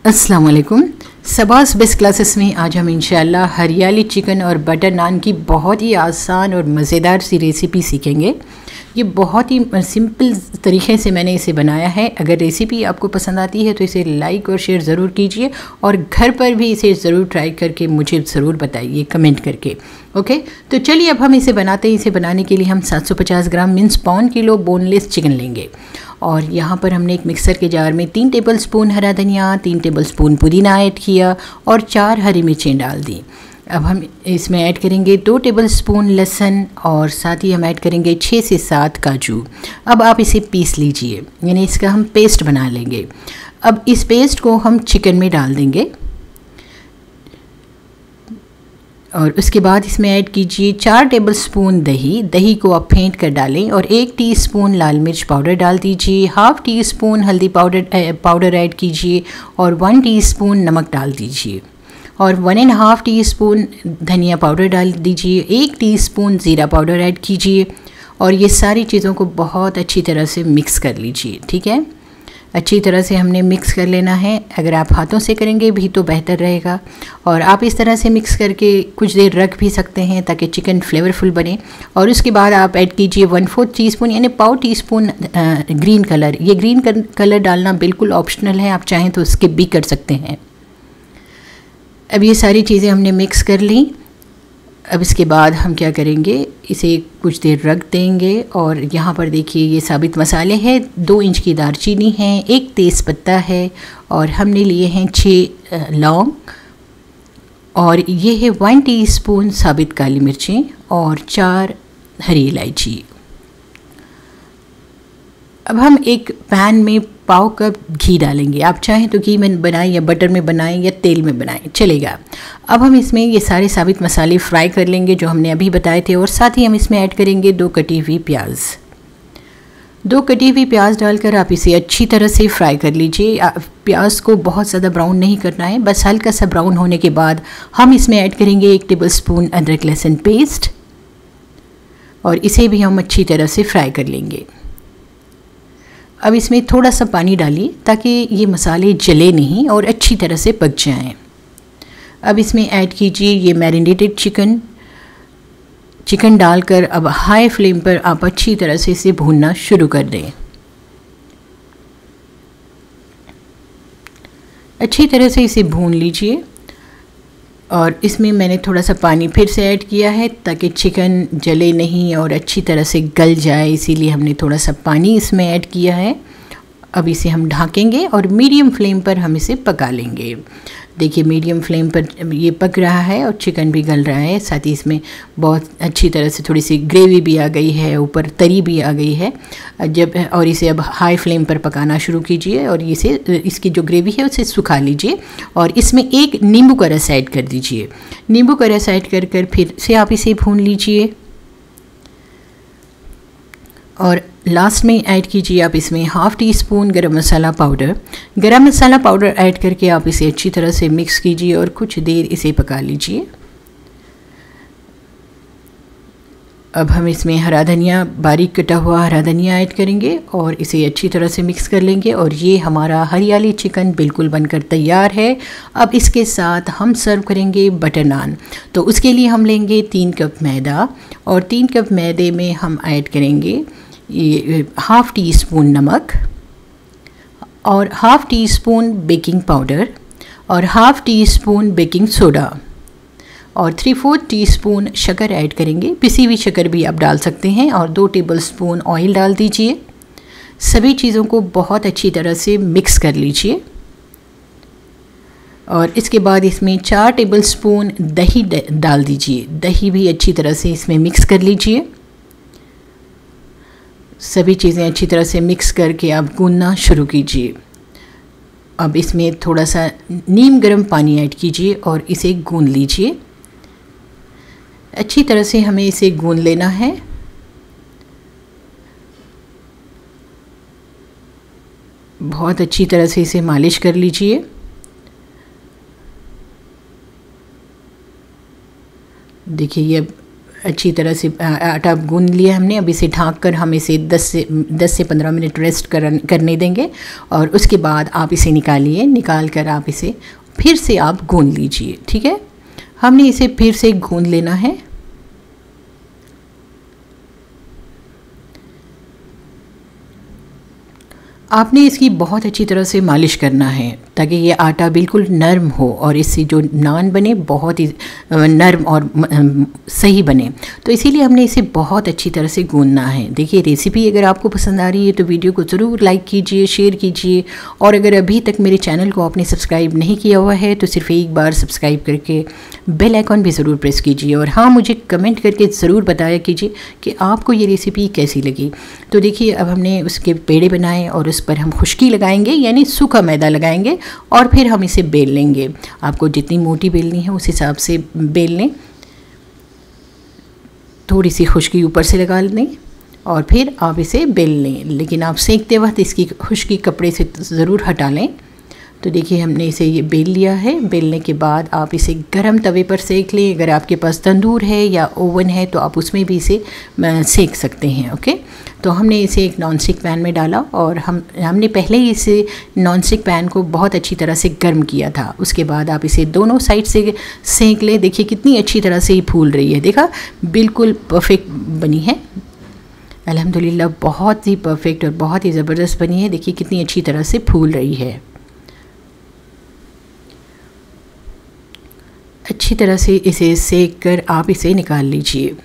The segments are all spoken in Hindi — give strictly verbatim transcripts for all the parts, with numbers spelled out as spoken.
अस्सलाम वालेकुम। सबास बेस्ट क्लासेस में आज हम इंशाल्लाह हरियाली चिकन और बटर नान की बहुत ही आसान और मज़ेदार सी रेसिपी सीखेंगे। ये बहुत ही सिंपल तरीके से मैंने इसे बनाया है। अगर रेसिपी आपको पसंद आती है तो इसे लाइक और शेयर ज़रूर कीजिए और घर पर भी इसे ज़रूर ट्राई करके मुझे ज़रूर बताइए कमेंट करके। ओके, तो चलिए अब हम इसे बनाते हैं। इसे बनाने के लिए हम सात सौ पचास ग्राम मीन्स पौन किलो बोनलेस चिकन लेंगे और यहाँ पर हमने एक मिक्सर के जार में तीन टेबलस्पून हरा धनिया, तीन टेबलस्पून पुदीना ऐड किया और चार हरी मिर्चें डाल दी। अब हम इसमें ऐड करेंगे दो टेबलस्पून लहसुन और साथ ही हम ऐड करेंगे छः से सात काजू। अब आप इसे पीस लीजिए, यानी इसका हम पेस्ट बना लेंगे। अब इस पेस्ट को हम चिकन में डाल देंगे और उसके बाद इसमें ऐड कीजिए चार टेबलस्पून दही। दही को आप फेंट कर डालें और एक टीस्पून लाल मिर्च पाउडर डाल दीजिए। हाफ़ टी स्पून हल्दी पाउडर पाउडर ऐड कीजिए और वन टीस्पून नमक डाल दीजिए और one and half teaspoon धनिया पाउडर डाल दीजिए। एक टीस्पून ज़ीरा पाउडर ऐड कीजिए और ये सारी चीज़ों को बहुत अच्छी तरह से मिक्स कर लीजिए। ठीक है, अच्छी तरह से हमने मिक्स कर लेना है। अगर आप हाथों से करेंगे भी तो बेहतर रहेगा और आप इस तरह से मिक्स करके कुछ देर रख भी सकते हैं ताकि चिकन फ्लेवरफुल बने। और उसके बाद आप ऐड कीजिए वन फोर्थ टी स्पून यानी पाव टी स्पून ग्रीन कलर। ये ग्रीन कलर डालना बिल्कुल ऑप्शनल है, आप चाहें तो स्किप भी कर सकते हैं। अब ये सारी चीज़ें हमने मिक्स कर ली। अब इसके बाद हम क्या करेंगे, इसे कुछ देर रख देंगे और यहाँ पर देखिए ये साबित मसाले हैं। दो इंच की दालचीनी है, एक तेज़पत्ता है और हमने लिए हैं छः लौंग और ये है वन टीस्पून साबित काली मिर्चें और चार हरी इलायची। अब हम एक पैन में पाव कप घी डालेंगे। आप चाहें तो घी में बनाएं या बटर में बनाएं या तेल में बनाएं, चलेगा। अब हम इसमें ये सारे साबित मसाले फ्राई कर लेंगे जो हमने अभी बताए थे और साथ ही हम इसमें ऐड करेंगे दो कटी हुई प्याज। दो कटी हुई प्याज डालकर आप इसे अच्छी तरह से फ्राई कर लीजिए। प्याज को बहुत ज़्यादा ब्राउन नहीं करना है, बस हल्का सा ब्राउन होने के बाद हम इसमें ऐड करेंगे एक टेबल स्पून अदरक लहसुन पेस्ट और इसे भी हम अच्छी तरह से फ्राई कर लेंगे। अब इसमें थोड़ा सा पानी डालिए ताकि ये मसाले जले नहीं और अच्छी तरह से पक जाएं। अब इसमें ऐड कीजिए ये मैरिनेटेड चिकन। चिकन डालकर अब हाई फ्लेम पर आप अच्छी तरह से इसे भूनना शुरू कर दें। अच्छी तरह से इसे भून लीजिए और इसमें मैंने थोड़ा सा पानी फिर से ऐड किया है ताकि चिकन जले नहीं और अच्छी तरह से गल जाए, इसीलिए हमने थोड़ा सा पानी इसमें ऐड किया है। अब इसे हम ढकेंगे और मीडियम फ्लेम पर हम इसे पका लेंगे। देखिए मीडियम फ्लेम पर ये पक रहा है और चिकन भी गल रहा है, साथ ही इसमें बहुत अच्छी तरह से थोड़ी सी ग्रेवी भी आ गई है, ऊपर तरी भी आ गई है। जब और इसे अब हाई फ्लेम पर पकाना शुरू कीजिए और इसे इसकी जो ग्रेवी है उसे सुखा लीजिए और इसमें एक नींबू का रस ऐड कर दीजिए। नींबू का रस ऐड कर कर फिर से आप इसे भून लीजिए और लास्ट में ऐड कीजिए आप इसमें हाफ़ टी स्पून गरम मसाला पाउडर। गरम मसाला पाउडर ऐड करके आप इसे अच्छी तरह से मिक्स कीजिए और कुछ देर इसे पका लीजिए। अब हम इसमें हरा धनिया, बारीक कटा हुआ हरा धनिया ऐड करेंगे और इसे अच्छी तरह से मिक्स कर लेंगे और ये हमारा हरियाली चिकन बिल्कुल बनकर तैयार है। अब इसके साथ हम सर्व करेंगे बटर नान। तो उसके लिए हम लेंगे तीन कप मैदा और तीन कप मैदे में हम ऐड करेंगे ये हाफ़ टी स्पून नमक और half teaspoon baking powder और half teaspoon baking soda और थ्री फोर्थ टी स्पून शक्कर ऐड करेंगे। पिसी हुई शक्कर भी आप डाल सकते हैं और दो टेबलस्पून ऑयल डाल दीजिए। सभी चीज़ों को बहुत अच्छी तरह से मिक्स कर लीजिए और इसके बाद इसमें चार टेबलस्पून दही डाल दीजिए। दही भी अच्छी तरह से इसमें मिक्स कर लीजिए। सभी चीज़ें अच्छी तरह से मिक्स करके आप गूंदना शुरू कीजिए। अब इसमें थोड़ा सा नीम गर्म पानी ऐड कीजिए और इसे गूंद लीजिए। अच्छी तरह से हमें इसे गूंद लेना है। बहुत अच्छी तरह से इसे मालिश कर लीजिए। देखिए ये अच्छी तरह से आटा गूंद लिया हमने। अब इसे ढक कर हम इसे दस से दस से पंद्रह मिनट रेस्ट कर करने देंगे और उसके बाद आप इसे निकालिए। निकाल कर आप इसे फिर से आप गूंद लीजिए। ठीक है, हमने इसे फिर से गूंद लेना है। आपने इसकी बहुत अच्छी तरह से मालिश करना है ताकि ये आटा बिल्कुल नरम हो और इससे जो नान बने बहुत ही नरम और सही बने। तो इसीलिए हमने इसे बहुत अच्छी तरह से गूंदना है। देखिए, रेसिपी अगर आपको पसंद आ रही है तो वीडियो को ज़रूर लाइक कीजिए, शेयर कीजिए और अगर अभी तक मेरे चैनल को आपने सब्सक्राइब नहीं किया हुआ है तो सिर्फ एक बार सब्सक्राइब करके बेल आइकॉन भी ज़रूर प्रेस कीजिए। और हाँ, मुझे कमेंट करके ज़रूर बताया कीजिए कि आपको ये रेसिपी कैसी लगी। तो देखिए, अब हमने उसके पेड़े बनाए और उस पर हम खुश्की लगाएंगे यानी सूखा मैदा लगाएंगे और फिर हम इसे बेल लेंगे। आपको जितनी मोटी बेलनी है उस हिसाब से बेल लें। थोड़ी सी खुश्की ऊपर से लगा लें और फिर आप इसे बेल लें, लेकिन आप सेकते वक्त इसकी खुश्की कपड़े से ज़रूर हटा लें। तो देखिए, हमने इसे ये बेल लिया है। बेलने के बाद आप इसे गरम तवे पर सेक लें। अगर आपके पास तंदूर है या ओवन है तो आप उसमें भी इसे सेक सकते हैं। ओके, तो हमने इसे एक नॉन स्टिक पैन में डाला और हम हमने पहले ही इसे नॉन स्टिक पैन को बहुत अच्छी तरह से गर्म किया था। उसके बाद आप इसे दोनों साइड से सेक लें। देखिए कितनी अच्छी तरह से ये फूल रही है। देखा, बिल्कुल परफेक्ट बनी है अल्हम्दुलिल्लाह, बहुत ही परफेक्ट और बहुत ही ज़बरदस्त बनी है। देखिए कितनी अच्छी तरह से फूल रही है। अच्छी तरह से इसे सेक कर आप इसे निकाल लीजिए।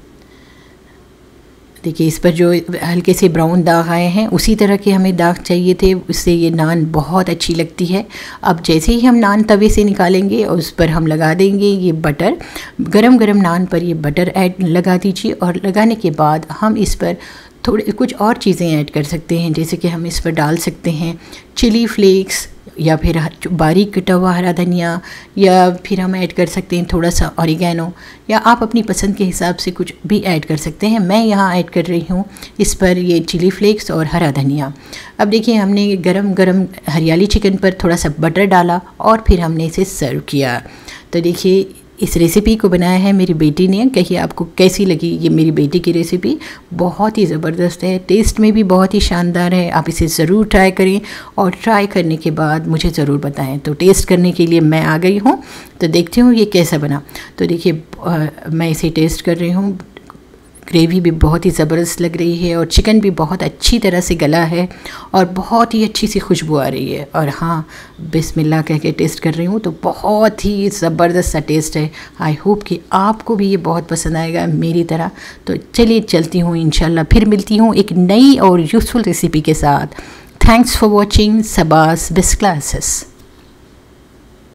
देखिए, इस पर जो हल्के से ब्राउन दाग आए हैं उसी तरह के हमें दाग चाहिए थे, उससे ये नान बहुत अच्छी लगती है। अब जैसे ही हम नान तवे से निकालेंगे और उस पर हम लगा देंगे ये बटर। गरम गरम नान पर ये बटर ऐड लगा दीजिए और लगाने के बाद हम इस पर थोड़े कुछ और चीज़ें ऐड कर सकते हैं। जैसे कि हम इस पर डाल सकते हैं चिली फ्लेक्स या फिर बारीक कटा हुआ हरा धनिया, या फिर हम ऐड कर सकते हैं थोड़ा सा ऑरिगेनो, या आप अपनी पसंद के हिसाब से कुछ भी ऐड कर सकते हैं। मैं यहाँ ऐड कर रही हूँ इस पर ये चिली फ्लेक्स और हरा धनिया। अब देखिए, हमने गरम गरम हरियाली चिकन पर थोड़ा सा बटर डाला और फिर हमने इसे सर्व किया। तो देखिए, इस रेसिपी को बनाया है मेरी बेटी ने। कहिए आपको कैसी लगी ये मेरी बेटी की रेसिपी। बहुत ही ज़बरदस्त है, टेस्ट में भी बहुत ही शानदार है। आप इसे ज़रूर ट्राई करें और ट्राई करने के बाद मुझे ज़रूर बताएं। तो टेस्ट करने के लिए मैं आ गई हूँ, तो देखती हूँ ये कैसा बना। तो देखिए, मैं इसे टेस्ट कर रही हूँ। ग्रेवी भी बहुत ही ज़बरदस्त लग रही है और चिकन भी बहुत अच्छी तरह से गला है और बहुत ही अच्छी सी खुशबू आ रही है। और हाँ, बिस्मिल्लाह कह के टेस्ट कर रही हूँ तो बहुत ही ज़बरदस्त सा टेस्ट है। आई होप कि आपको भी ये बहुत पसंद आएगा मेरी तरह। तो चलिए चलती हूँ, इंशाल्लाह फिर मिलती हूँ एक नई और यूज़फुल रेसिपी के साथ। थैंक्स फॉर वॉचिंग सबास बेस्ट क्लासेस।